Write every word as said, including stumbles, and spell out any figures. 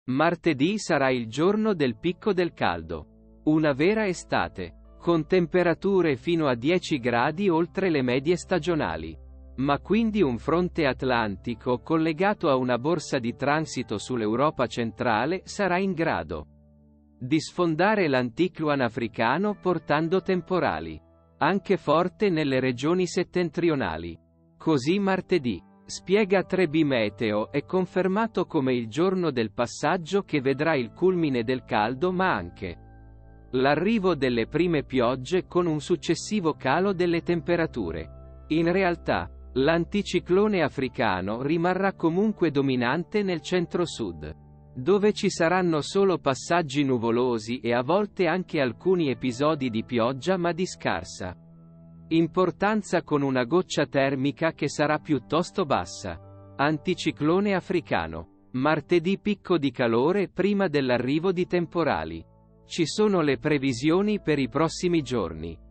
Martedì sarà il giorno del picco del caldo. Una vera estate, con temperature fino a dieci gradi oltre le medie stagionali. Ma quindi un fronte atlantico collegato a una borsa di transito sull'Europa centrale sarà in grado di sfondare l'anticlone africano portando temporali, anche forte nelle regioni settentrionali. Così martedì, spiega tre B Meteo, è confermato come il giorno del passaggio che vedrà il culmine del caldo ma anche l'arrivo delle prime piogge con un successivo calo delle temperature. In realtà, l'anticiclone africano rimarrà comunque dominante nel centro-sud, dove ci saranno solo passaggi nuvolosi e a volte anche alcuni episodi di pioggia ma di scarsa importanza con una goccia termica che sarà piuttosto bassa. Anticiclone africano. Martedì picco di calore prima dell'arrivo di temporali. Ci sono le previsioni per i prossimi giorni.